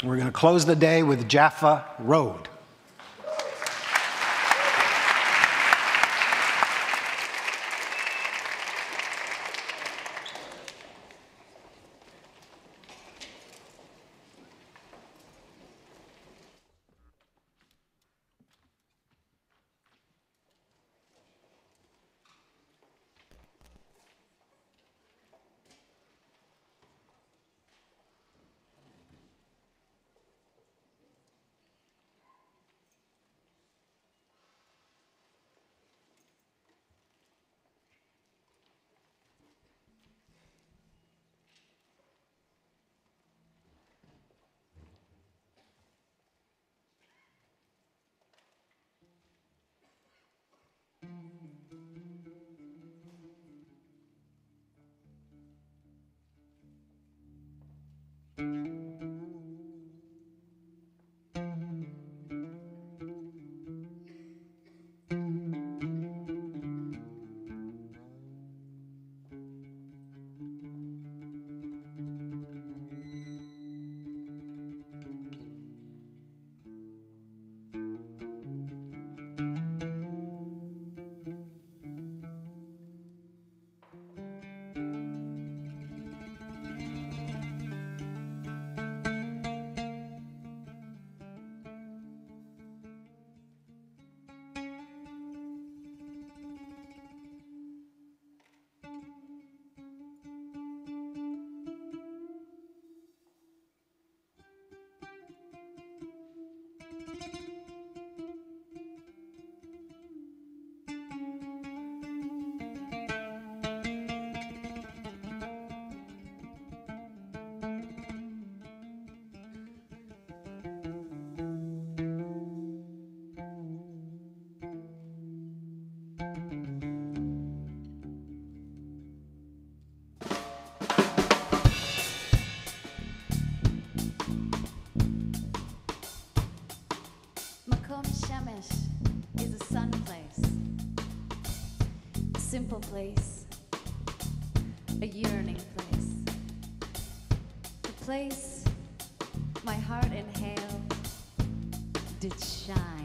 We're going to close the day with Jaffa Road. Is a sun place, a simple place, a yearning place, the place my heart inhaled did shine.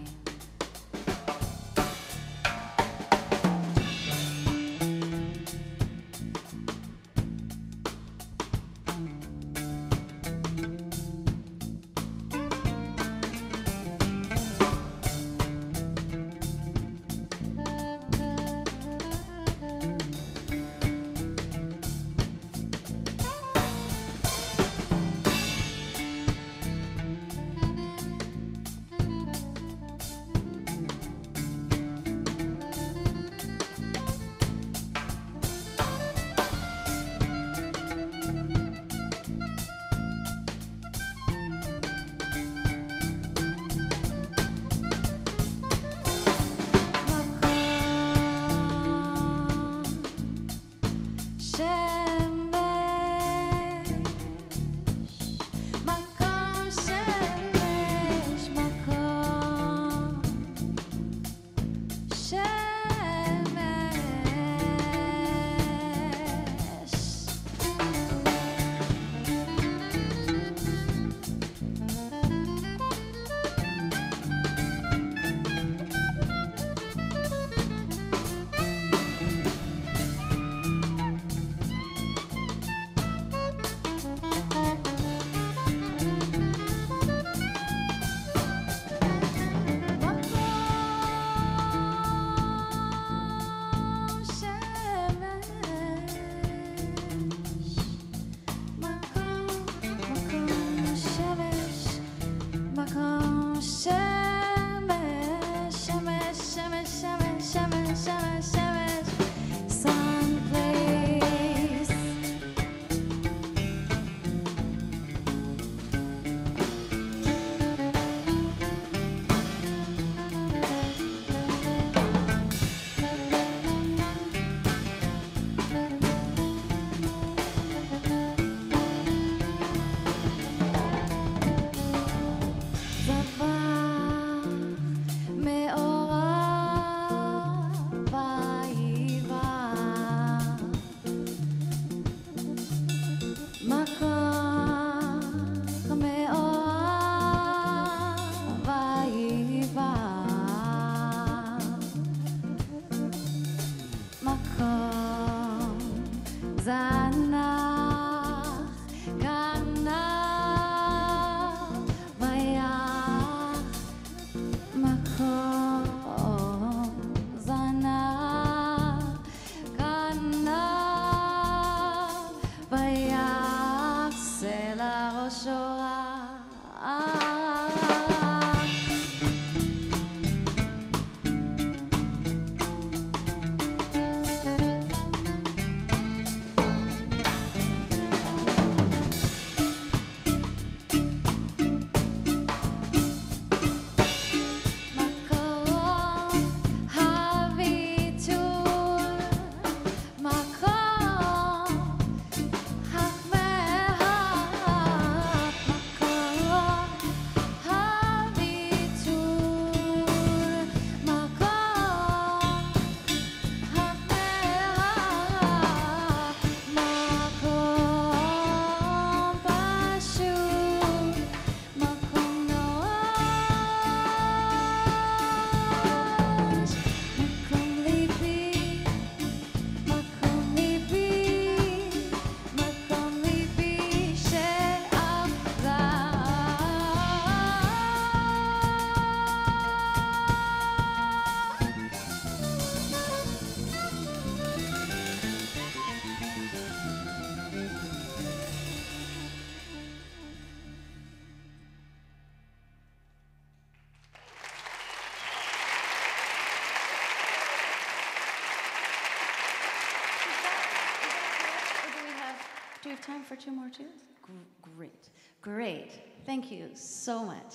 Do we have time for two more tunes? Great. Great. Thank you so much.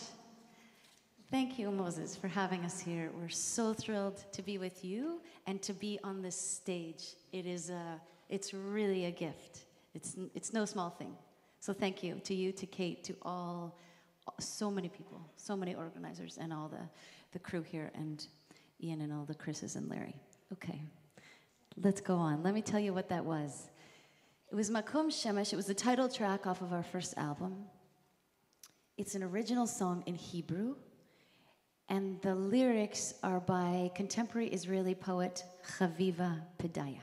Thank you, Moses, for having us here. We're so thrilled to be with you and to be on this stage. It's really a gift. It's no small thing. So thank you to you, to Kate, to so many people, so many organizers, and all the crew here, and Ian and all the Chris's and Larry. Okay, let's go on. Let me tell you what that was. It was Makom Shemesh. It was the title track off of our first album. It's an original song in Hebrew, and the lyrics are by contemporary Israeli poet Chaviva Pedaya.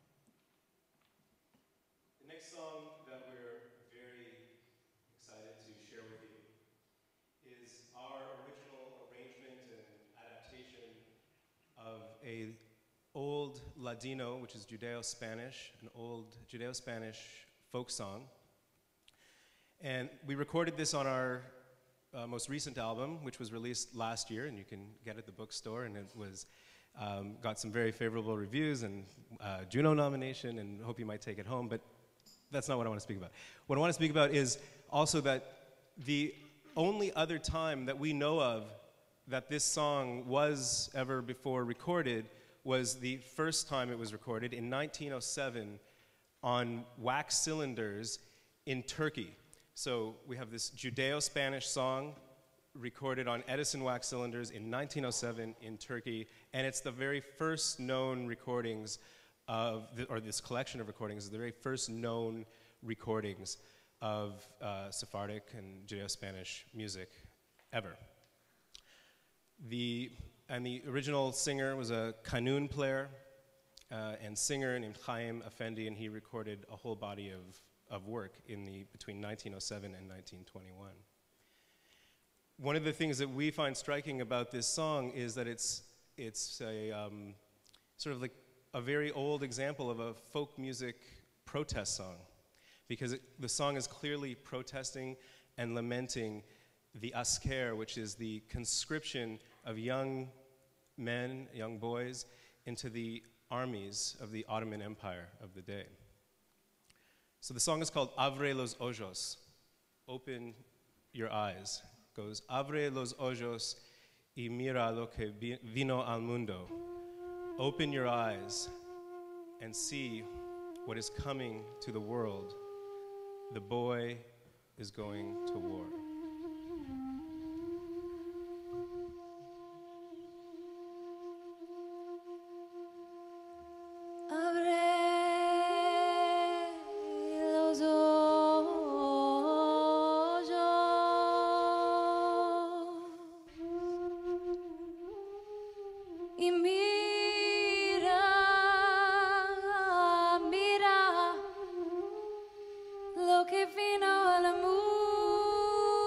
The next song that we're very excited to share with you is our original arrangement and adaptation of an old Ladino, which is Judeo-Spanish, an old Judeo-Spanish folk song. And we recorded this on our most recent album, which was released last year, and you can get it at the bookstore, and it was got some very favorable reviews and Juno nomination, and hope you might take it home, but that's not what I want to speak about. What I want to speak about is also that the only other time that we know of that this song was ever before recorded was the first time it was recorded in 1907 on wax cylinders in Turkey. So we have this Judeo-Spanish song recorded on Edison wax cylinders in 1907 in Turkey, and it's the very first known recordings of, or this collection of recordings is the very first known recordings of Sephardic and Judeo-Spanish music ever. The original singer was a kanun player and singer named Chaim Effendi, and he recorded a whole body of work between 1907 and 1921. One of the things that we find striking about this song is that it's a sort of like a very old example of a folk music protest song, because the song is clearly protesting and lamenting the asker, which is the conscription of young men, young boys, into the armies of the Ottoman Empire of the day. So the song is called Abre los ojos, open your eyes. It goes, Abre los ojos y mira lo que vino al mundo. Open your eyes and see what is coming to the world. The boy is going to war. Lo que vino al mundo.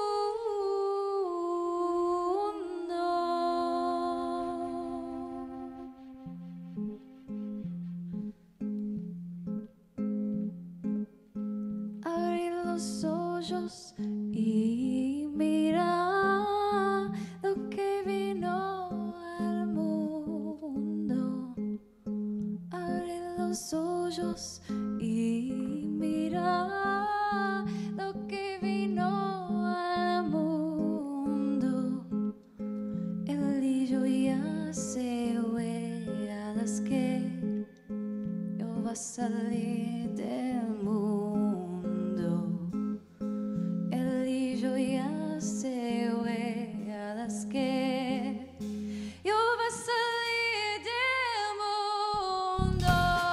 y mira lo que vino al mundo. Abre los ojos y mira lo que vino al mundo. El hillo ya se ve a las que yo va a salir del mundo. El hillo ya se ve a las que yo va a salir del mundo.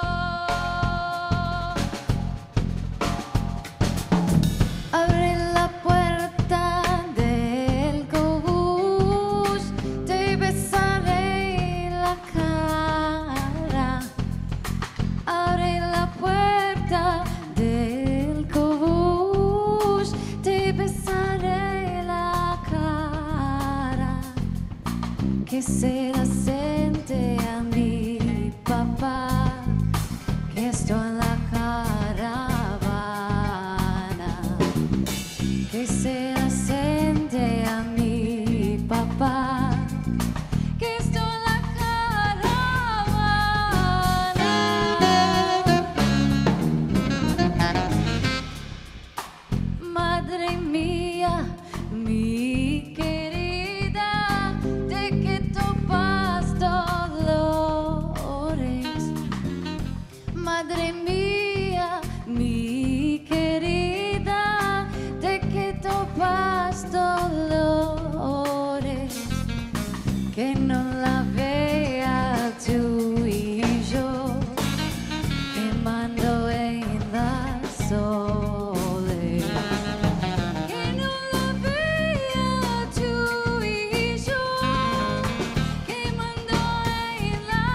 Abre la puerta del coach, te besaré la cara. Abre la puerta del coach, te besaré la cara. Que se la siente a mi papá, que estoy en la caravana. Que se la siente a mi papá, que estoy en la caravana. Madre mía, mi querida, te que topas dolores. Madre mía, mi querida, te que topas dolores. Que no la vea tú y yo quemando en la soledad. Que no la vea tú y yo quemando en la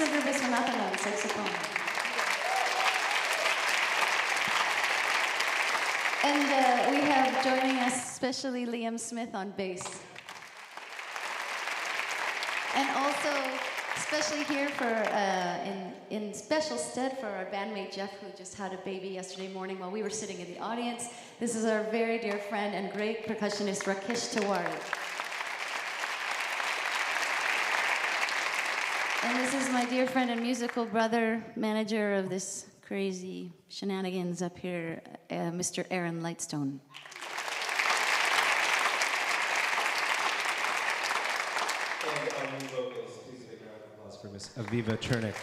Alexander Viswanathan on saxophone. And we have joining us especially Liam Smith on bass. And also, especially here for, in special stead for our bandmate Jeff, who just had a baby yesterday morning while we were sitting in the audience. This is our very dear friend and great percussionist Rakesh Tiwari. And this is my dear friend and musical brother, manager of this crazy shenanigans up here, Mr. Aaron Lightstone. And our new vocals, please make a round of applause for Miss Aviva Chernik.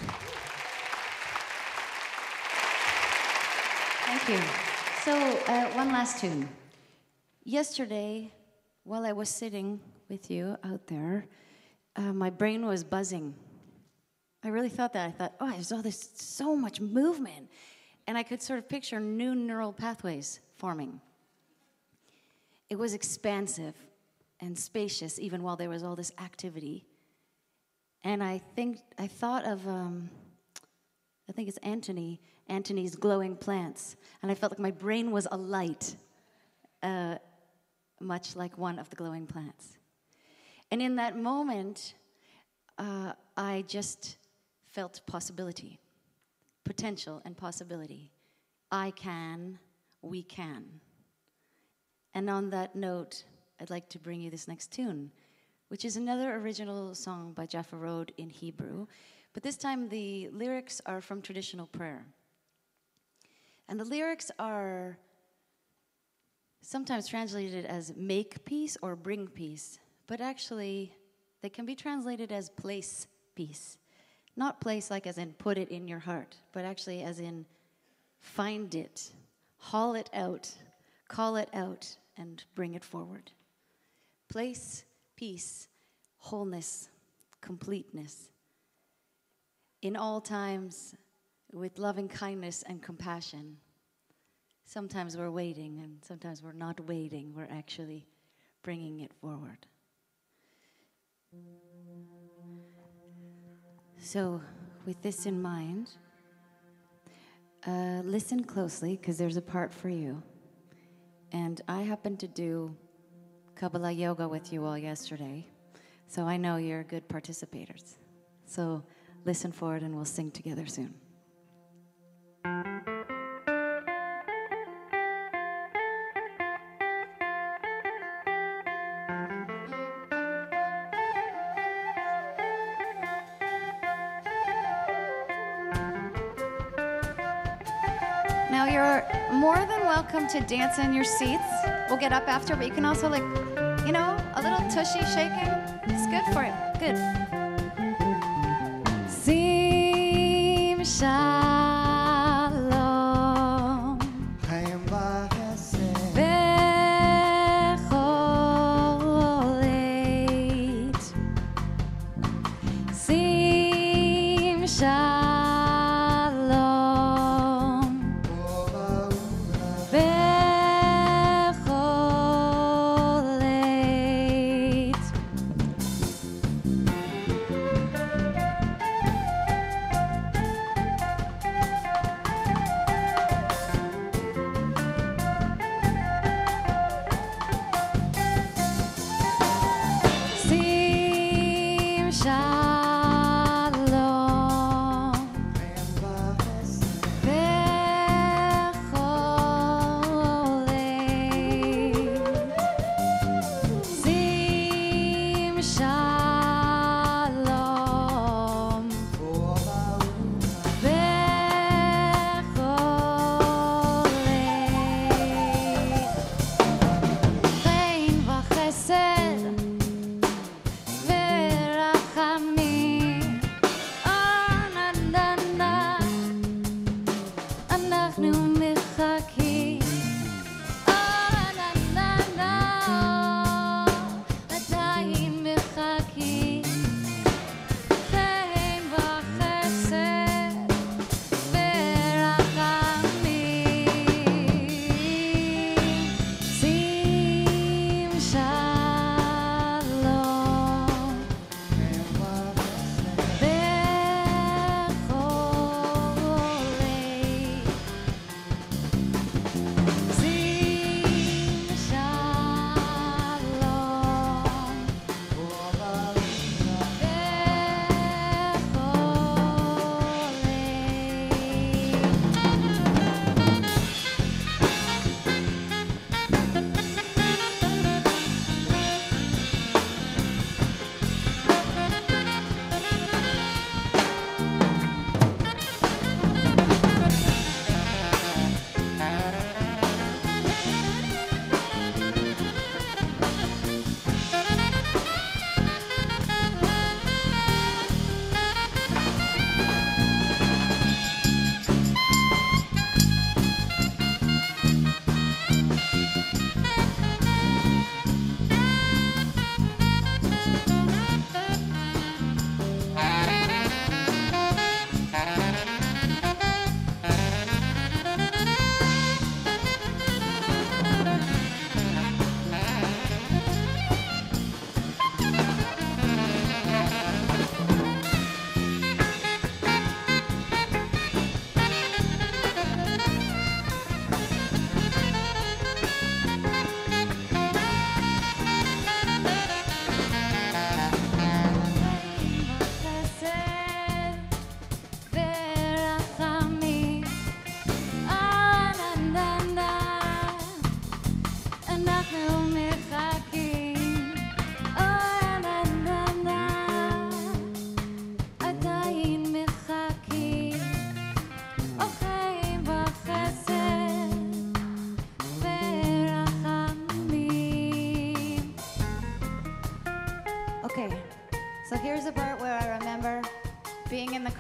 Thank you. So, one last tune. Yesterday, while I was sitting with you out there, my brain was buzzing. I really thought that. I thought, oh, there's all this, so much movement. And I could sort of picture new neural pathways forming. It was expansive and spacious, even while there was all this activity. And I thought of, I think it's Antony's glowing plants. And I felt like my brain was alight, much like one of the glowing plants. And in that moment, I just felt possibility, potential and possibility. I can, we can. And on that note, I'd like to bring you this next tune, which is another original song by Jaffa Road in Hebrew. But this time the lyrics are from traditional prayer. And the lyrics are sometimes translated as make peace or bring peace, but actually they can be translated as place peace. Not place like as in put it in your heart, but actually as in find it, haul it out, call it out, and bring it forward. Place, peace, wholeness, completeness. In all times, with loving kindness and compassion. Sometimes we're waiting, and sometimes we're not waiting. We're actually bringing it forward. So, with this in mind, listen closely, because there's a part for you. And I happened to do Kabbalah yoga with you all yesterday, so I know you're good participators. So, listen for it, and we'll sing together soon. Now you're more than welcome to dance in your seats. We'll get up after, but you can also a little tushy shaking. It's good for you. Good. Sim shalom. Becholet. Sim shalom.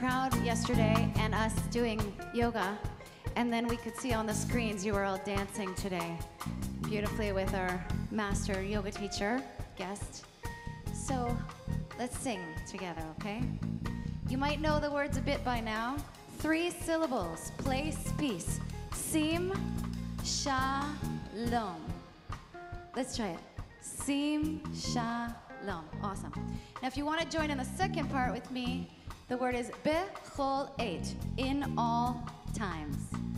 crowd yesterday and us doing yoga, and then we could see on the screens you were all dancing today beautifully with our master yoga teacher, guest. So let's sing together, okay? You might know the words a bit by now. 3 syllables, place, peace. Sim, shalom. Let's try it. Sim, shalom. Awesome. Now, if you want to join in the second part with me, the word is bechol eight, in all times.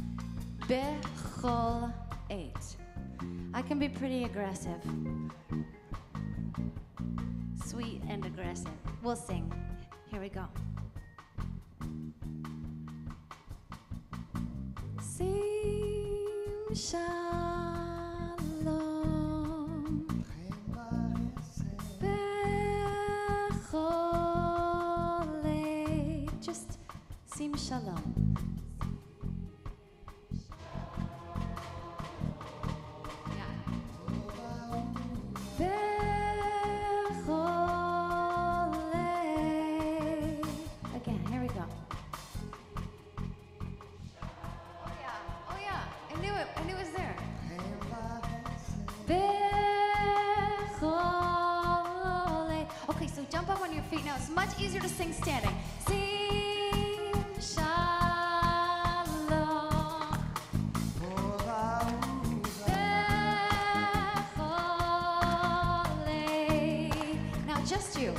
Bechol eight. I can be pretty aggressive. Sweet and aggressive. We'll sing. Here we go. Sim, shalom. Bechol eight. Just sim, shalom. Jump up on your feet now. It's much easier to sing standing. Sim, shalom. Bechol eight. Now just you.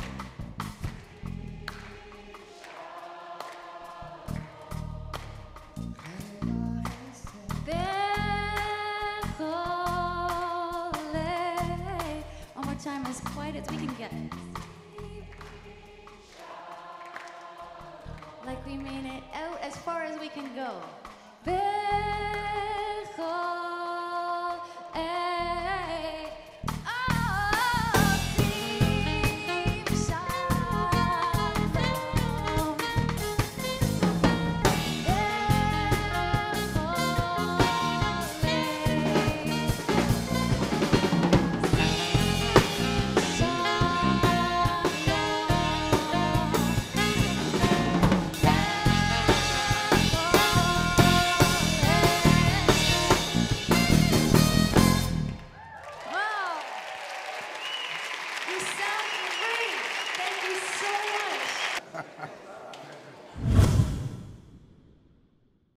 Bechol eight. One more time, as quiet as we can get. Like we mean it out as far as we can go. Bechol